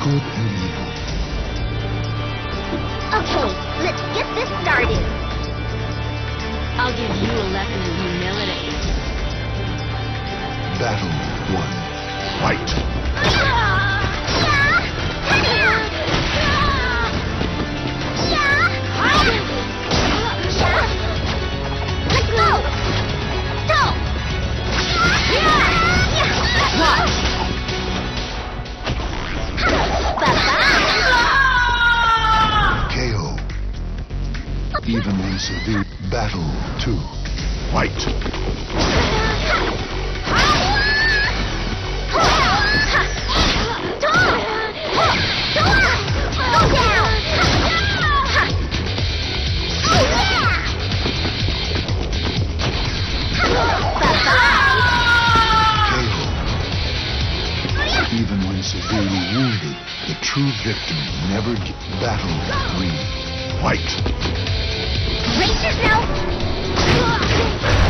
good and evil. Okay, let's get this started. I'll give you a lesson in humility. Battle 1. Fight! Let's go! Go! Watch! KO. Evenly severe. Battle 2. Fight! Even when severely wounded, the true victim never Battle 3. Fight! Brace yourself!